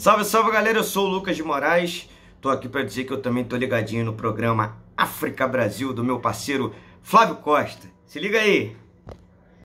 Salve, salve galera, eu sou o Lucas de Moraes, tô aqui para dizer que eu também tô ligadinho no programa África Brasil do meu parceiro Flávio Costa. Se liga aí!